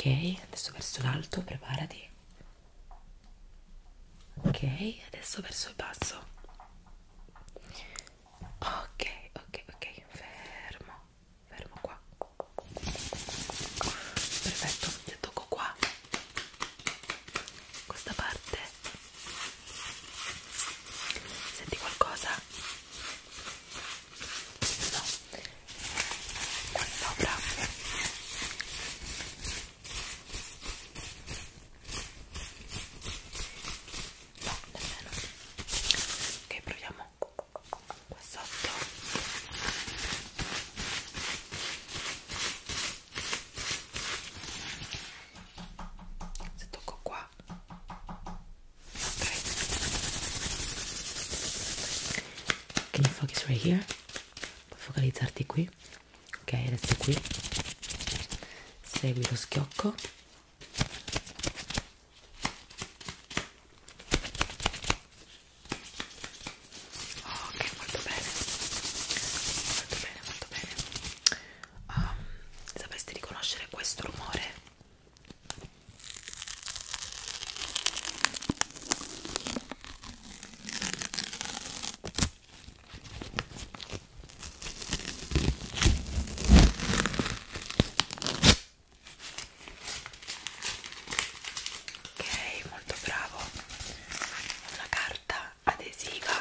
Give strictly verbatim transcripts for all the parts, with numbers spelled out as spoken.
Ok, adesso verso l'alto, preparati. Ok, adesso verso il basso. Ok, ok, ok, fermo, fermo qua. Perfetto, se tocco qua, questa parte, senti qualcosa? No, qua sopra. No, nemmeno. Ok, proviamo qua sotto. Se tocco qua, ok. Can you focus right here? Puoi focalizzarti qui. Ok, adesso qui. Segui lo schiocco. Ok, molto bene. Molto bene, molto bene. Um, sapresti riconoscere questo rumore? Ok, molto bravo. Una carta adesiva.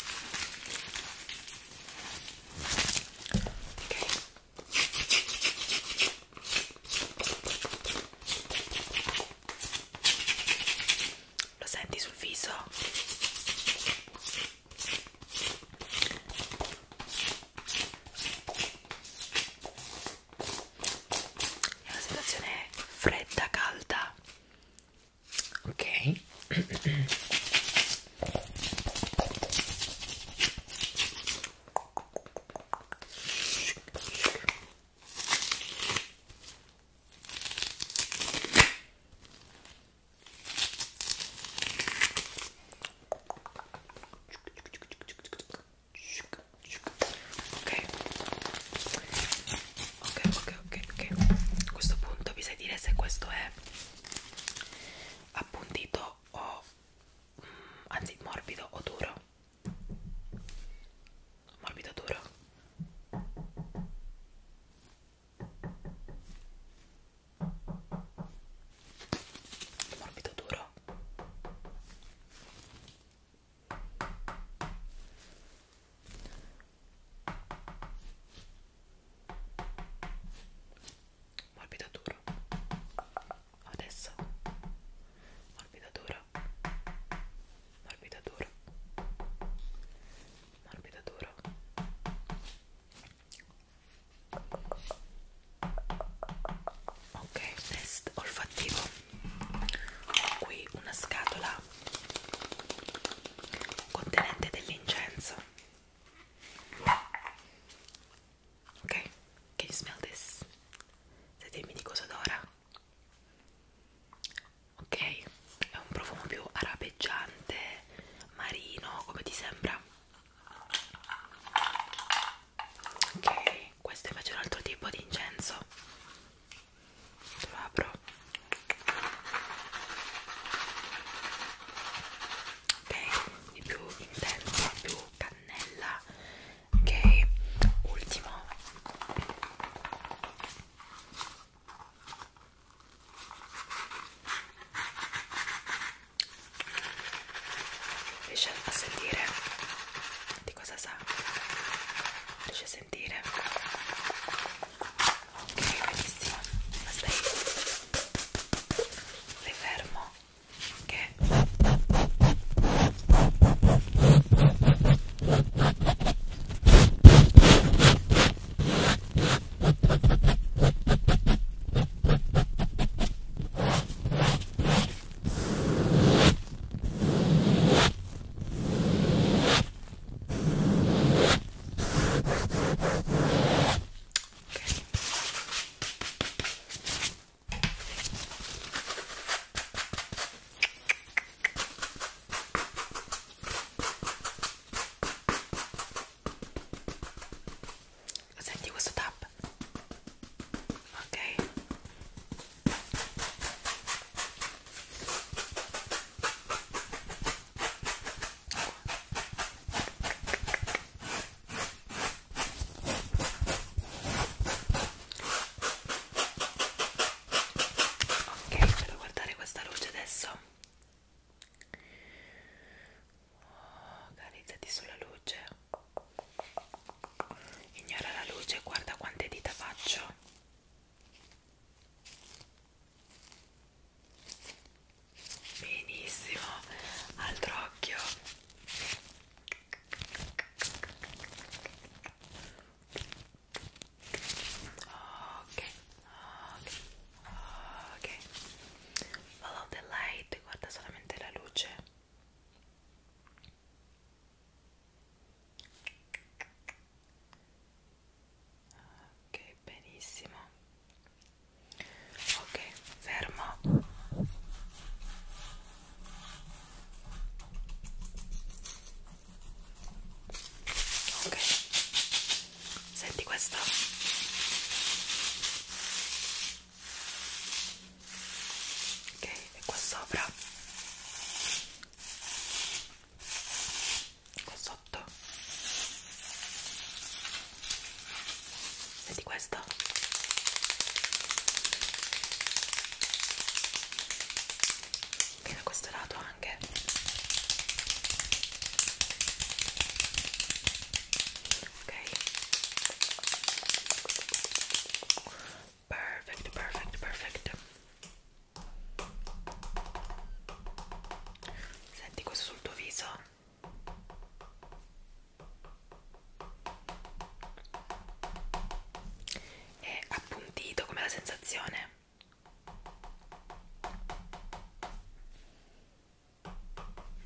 Ok. Lo senti sul viso? È una situazione fredda, calda. Ok. Ok, ok, ok, ok, ok. A questo punto vi sai dire se questo è appuntito o mm, anzi morbido o duro? Morbido o duro? Morbido o duro? Morbido o duro? Adesso morbido o duro? Morbido o duro? Morbido o duro? Ok, test olfattivo. Ho qui una scatola contenente dell'incenso. Ok, can you smell this? Sentimi di cosa odora. Ok, è un profumo più arabeggiante, marino, come ti sembra? Ok, questo invece è un altro tipo di incenso. Lo apro. Ok, di più intenso, più cannella. Ok, ultimo. Riesci a sentire di cosa sa? Riesci a sentire? Ok, benissimo. Ma stai, stai fermo. Che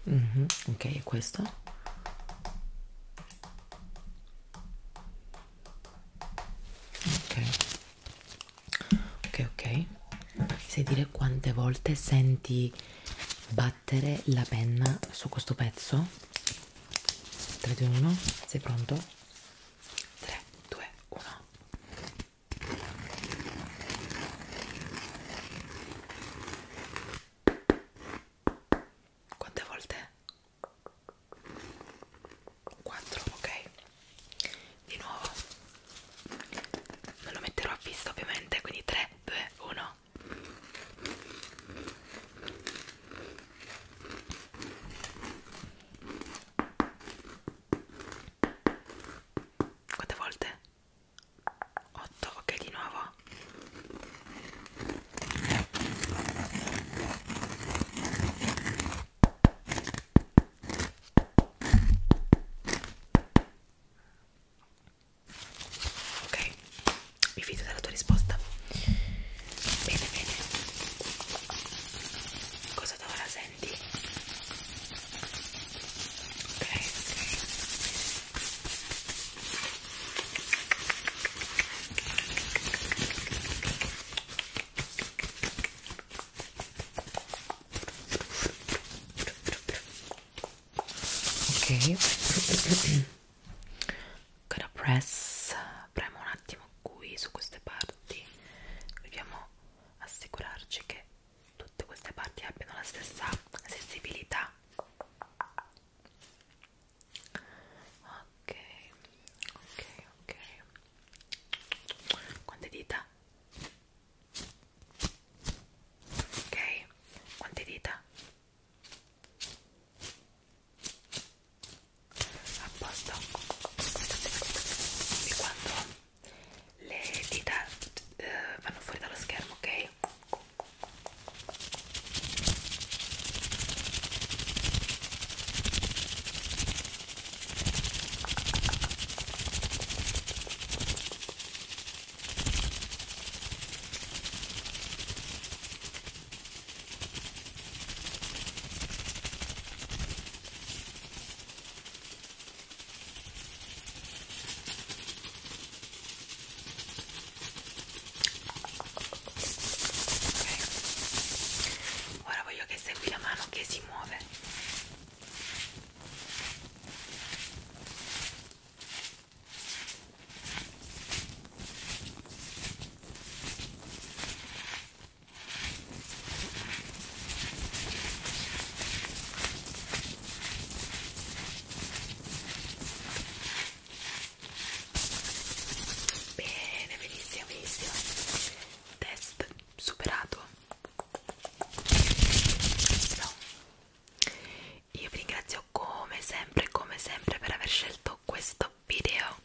Mm-hmm. Ok, e questo? Ok, ok, ok. Mi sai dire quante volte senti battere la penna su questo pezzo? tre, due, uno, sei pronto? tre, due, uno. Quante volte? quattro, ok. Di nuovo. Non lo metterò a vista ovviamente, quindi tre, due, uno. Quante volte? otto, ok, di nuovo. Ok, mi fido della tua risposta. Bene, bene. Cosa da ora senti? Ok, ok. Ok. Gonna press. Premo un attimo qui su queste parti. Dobbiamo assicurarci che tutte queste parti abbiano la stessa sensibilità. Ok, ok, ok. Quante dita? Ok, quante dita? A posto. E quando le dita eh, vanno fuori dallo schermo, ok? Ora voglio che segui la mano che si muove. Bene, benissimo, benissimo. Test superato. So. Io vi ringrazio come sempre, come sempre per aver scelto questo video.